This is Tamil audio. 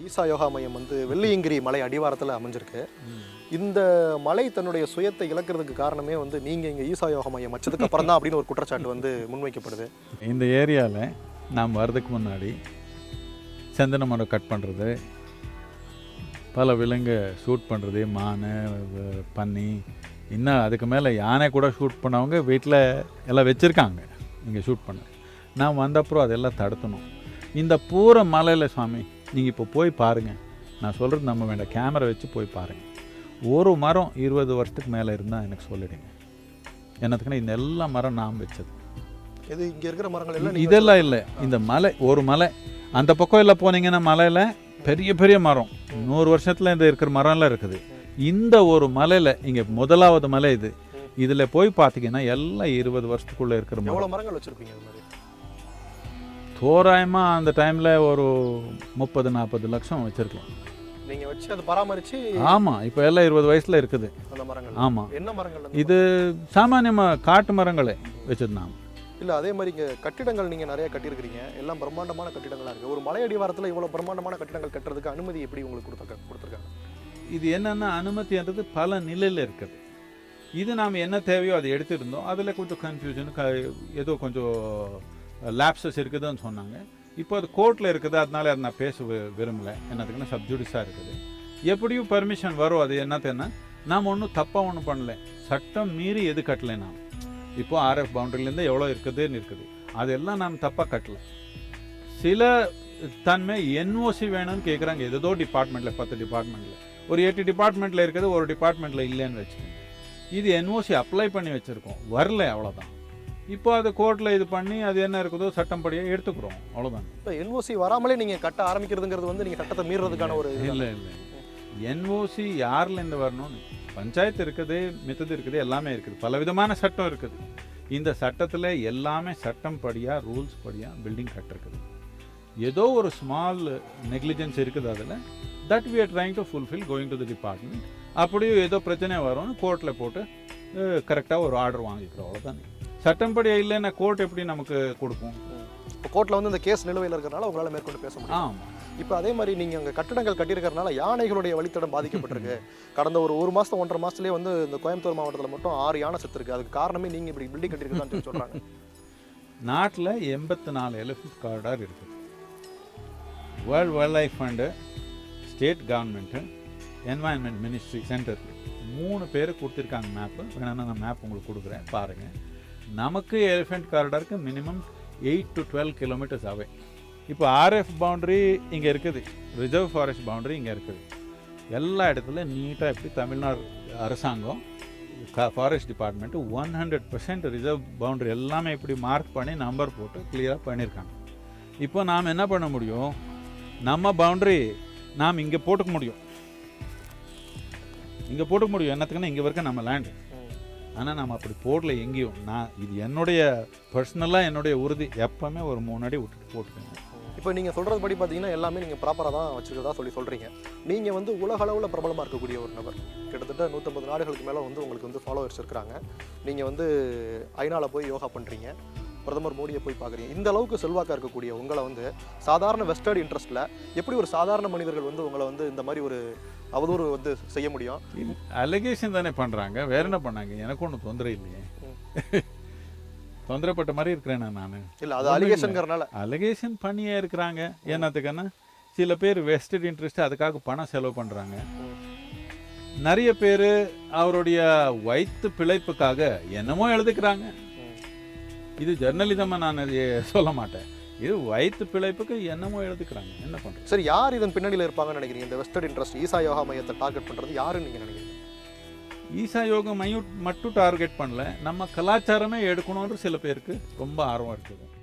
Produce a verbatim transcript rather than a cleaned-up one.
ஈசா யோகா மையம் வந்து வெள்ளியங்கிரி மலை அடிவாரத்தில் அமைஞ்சிருக்கு. இந்த மலை தன்னுடைய சுயத்தை இழக்கிறதுக்கு காரணமே வந்து நீங்கள் இங்கே ஈசா யோகா மையம் வச்சதுக்கு அப்புறம் தான் அப்படின்னு ஒரு குற்றச்சாட்டு வந்து முன்வைக்கப்படுது. இந்த ஏரியாவில் நாம் வர்றதுக்கு முன்னாடி சந்தன மரம் கட் பண்ணுறது, பல விலங்கு ஷூட் பண்ணுறது, மான், பன்னி, இன்னும் அதுக்கு மேலே யானை கூட ஷூட் பண்ணவங்க வீட்டில் எல்லாம் வச்சுருக்காங்க இங்கே ஷூட் பண்ண. நான் வந்தப்புறம் அதெல்லாம் தடுத்தணும். இந்த பூரா மலையில் சுவாமி நீங்கள் இப்போ போய் பாருங்கள், நான் சொல்கிறது நம்ம வேண்டாம், கேமரா வச்சு போய் பாருங்கள். ஒரு மரம் இருபது வருஷத்துக்கு மேலே இருந்தால் எனக்கு சொல்லிடுங்க. என்னத்துக்குன்னா இந்த எல்லா மரம் நாம் வச்சது. இது இங்கே இருக்கிற மரங்கள் எல்லாம் இதெல்லாம் இல்லை, இந்த மலை ஒரு மலை. அந்த பக்கம் எல்லாம் போனீங்கன்னா மலையில் பெரிய பெரிய மரம், நூறு வருஷத்தில் இந்த இருக்கிற மரம்லாம் இருக்குது. இந்த ஒரு மலையில் இங்கே முதலாவது மலை இது. இதில் போய் பார்த்தீங்கன்னா எல்லாம் இருபது வருஷத்துக்குள்ளே இருக்கிற எவ்வளோ மரங்கள் வச்சுருப்பீங்க? அது மாதிரி தோராயமாக அந்த டைமில் ஒரு முப்பது நாற்பது லட்சம் வச்சுருக்கலாம் நீங்கள் வச்சு அதை பராமரித்து. ஆமாம், இப்போ எல்லாம் இருபது வயசில் இருக்குது அந்த மரங்கள். ஆமாம். என்ன மரங்கள்? இது சாமானியமாக காட்டு மரங்களே வச்சுருந்தாங்க. இல்லை, அதே மாதிரி இங்கே கட்டிடங்கள் நீங்கள் நிறைய கட்டியிருக்கிறீங்க, எல்லாம் பிரம்மாண்டமான கட்டிடங்களாக இருக்குது. ஒரு மலை அடிவாரத்தில் இவ்வளோ பிரம்மாண்டமான கட்டிடங்கள் கட்டுறதுக்கு அனுமதி எப்படி உங்களுக்கு கொடுத்த கொடுத்துருக்காங்க? இது என்னென்னா அனுமதின்றது பல நிலையில் இருக்குது. இது நாம் என்ன தேவையோ அதை எடுத்துருந்தோம். அதில் கொஞ்சம் கன்ஃபியூஷன், க ஏதோ கொஞ்சம் லேப்ஸஸ் இருக்குதுன்னு சொன்னாங்க. இப்போ அது கோர்ட்டில் இருக்குது, அதனால அதை நான் பேச விரும்பலை. என்னத்துக்குன்னா சப்ஜுடிஸாக இருக்குது. எப்படியும் பர்மிஷன் வரும். அது என்னத்துன்னா நாம் ஒன்றும் தப்பாக ஒன்றும் பண்ணலை, சட்டம் மீறி எது கட்டலை. நாம் இப்போ ஆர்எஃப் பவுண்டரிலேருந்து எவ்வளோ இருக்குதுன்னு இருக்குது, அதெல்லாம் நாம் தப்பாக கட்டலை. சில தன்மை என்ஓசி வேணும்னு கேட்குறாங்க. ஏதோ டிபார்ட்மெண்ட்டில், பத்து டிபார்ட்மெண்ட்டில் ஒரு எட்டு டிபார்ட்மெண்ட்டில் இருக்குது, ஒரு டிபார்ட்மெண்ட்டில் இல்லைன்னு வச்சுக்கோங்க. இது என்ஓசி அப்ளை பண்ணி வச்சுருக்கோம், வரல, அவ்வளோதான். இப்போ அது கோர்ட்டில் இது பண்ணி அது என்ன இருக்குதோ சட்டம்படியாக எடுத்துக்கிறோம், அவ்வளோதான். இப்போ என்ஓசி வராமலே நீங்கள் கட்ட ஆரம்பிக்கிறதுங்கிறது வந்து நீங்கள் சட்டத்தை மீறுறதுக்கான ஒரு இல்லை இல்லை என்ஓசி யார்லேருந்து வரணும்னு பஞ்சாயத்து இருக்குது, மித்தது இருக்குது, எல்லாமே இருக்குது, பல விதமான சட்டம் இருக்குது. இந்த சட்டத்தில் எல்லாமே சட்டம் படியாக, ரூல்ஸ் படியாக பில்டிங் கட்டிருக்குது. ஏதோ ஒரு ஸ்மால் நெக்லிஜென்ஸ் இருக்குது அதில், that we are trying to fulfil going to the department. அப்படியும் ஏதோ பிரச்சனை வரும்னு கோர்ட்டில் போட்டு கரெக்டாக ஒரு ஆர்டர் வாங்கிக்கிறோம், அவ்வளோதான். சட்டம்படி இல்லைன்னா கோர்ட் எப்படி நமக்கு கொடுக்கும்? இப்போ கோர்ட்டில் வந்து இந்த கேஸ் நிலுவையில் இருக்கிறனால உங்களால் மேற்கொண்டு பேச முடியும். ஆமாம். இப்போ அதே மாதிரி நீங்கள் அங்கே கட்டிடங்கள் கட்டியிருக்கிறதுனால யானைகளுடைய வழித்தடம் பாதிக்கப்பட்டிருக்கு. கடந்த ஒரு ஒரு மாதம் ஒன்றரை மாதத்துலேயே வந்து இந்த கோயம்புத்தூர் மாவட்டத்தில் மட்டும் ஆறு யானை செத்துருக்கு. அதுக்கு காரணமே நீங்கள் இப்படி பில்டிங் கட்டியிருக்கிறதான்னு சொல்கிறாங்க. நாட்டில் எண்பத்தி நாலு எலிஃபண்ட் காரிடார் இருக்குது. World wild life fund, state government, environment ministry, centre மூணு பேர் கொடுத்துருக்காங்க மேப்பு. வேணா நான் மேப் உங்களுக்கு கொடுக்குறேன், பாருங்கள். நமக்கு எலிஃபெண்ட் காரிடாருக்கு minimum eight to twelve kilometres ஆவே. இப்போ ஆர்எஃப் பவுண்ட்ரி இங்கே இருக்குது, ரிசர்வ் ஃபாரஸ்ட் பவுண்ட்ரி இங்கே இருக்குது. எல்லா இடத்துலையும் நீட்டாக எப்படி தமிழ்நாடு அரசாங்கம் forest department one hundred percent reserve boundary எல்லாமே இப்படி மார்க் பண்ணி நம்பர் போட்டு கிளியராக பண்ணியிருக்காங்க. இப்போ நாம் என்ன பண்ண முடியும், நம்ம பவுண்ட்ரி நாம் இங்கே போட்டுக்க முடியும், இங்கே போட்டுக்க முடியும். என்னத்துக்குன்னா இங்கே வரைக்கும் நம்ம லேண்டு. ஆனால் நம்ம அப்படி போடல எங்கேயும். நான் இது என்னுடைய பர்சனலாக என்னுடைய உறுதி, எப்போவுமே ஒரு மூணு அடி விட்டுட்டு போட்டுக்கோங்க. இப்போ நீங்கள் சொல்கிறது படி பார்த்தீங்கன்னா எல்லாமே நீங்கள் ப்ராப்பராக தான் வச்சுருக்கதா சொல்லி சொல்கிறீங்க. நீங்கள் வந்து உலக அளவில் பிரபலமாக இருக்கக்கூடிய ஒரு நபர், கிட்டத்தட்ட நூற்றம்பது நாடுகளுக்கு மேலே வந்து உங்களுக்கு வந்து ஃபாலோவர்ஸ் இருக்கிறாங்க. நீங்கள் வந்து ஐநாவில் போய் யோகா பண்ணுறீங்க, பிரதமர் மோடியை போய் பார்க்குறீங்க. இந்த அளவுக்கு செல்வாக்காக இருக்கக்கூடிய உங்களை வந்து சாதாரண வெஸ்டர்ட் இன்ட்ரெஸ்ட்டில் எப்படி ஒரு சாதாரண மனிதர்கள் வந்து உங்களை வந்து இந்த மாதிரி ஒரு அவதூறு வந்து செய்ய முடியும்? அலிகேஷன் தானே பண்ணுறாங்க, வேற என்ன பண்ணாங்க? எனக்கு ஒன்றும் தொந்தரை இல்லையே, தொந்தரப்பட்ட மாதிரி இருக்கிறேன் நான். இல்லை, அது அலிகேஷன்ங்கிறனால அலிகேஷன் பண்ணியே இருக்கிறாங்க. என்னத்துக்குன்னா சில பேர் வெஸ்டர்ட் இன்ட்ரெஸ்ட் அதுக்காக பணம் செலவு பண்ணுறாங்க. நிறைய பேர் அவருடைய வயிற்று பிழைப்புக்காக என்னமோ எழுதுக்கிறாங்க. இது ஜெர்னலிசமாக நான் சொல்ல மாட்டேன், இது வயிற்று பிழைப்புக்கு என்னமோ எழுதுக்கிறாங்க. என்ன பண்ணுறது? சரி, யார் இதன் பின்னணியில் இருப்பாங்கன்னு நினைக்கிறீங்க? இந்த வெஸ்டர்ட் இன்ட்ரெஸ்ட் ஈசா யோகா மையத்தை டார்கெட் பண்ணுறது யாருன்னு நீங்கள் நினைக்கிறீங்க? ஈசா யோகா மையம் மட்டும் டார்கெட் பண்ணல, நம்ம கலாச்சாரமே எடுக்கணுன்ற சில பேருக்கு ரொம்ப ஆர்வம் இருக்குது.